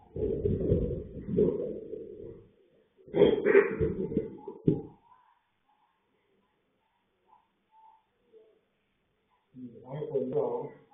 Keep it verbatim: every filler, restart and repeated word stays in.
ให้คนร้อง